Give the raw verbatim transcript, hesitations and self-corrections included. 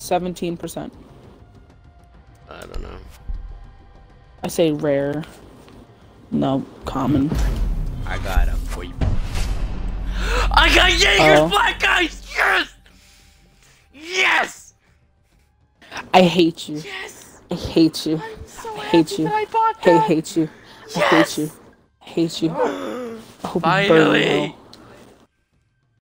seventeen percent. I don't know. I say rare. No, common. I got him for you. I got Jagers Oh. Blackice! Yes! Yes! I hate you. Yes! I hate you. I'm so I hate happy you. that I bought I that! hate you. I Yes! hate you. I hate you. I hope you burn in Finally! hell.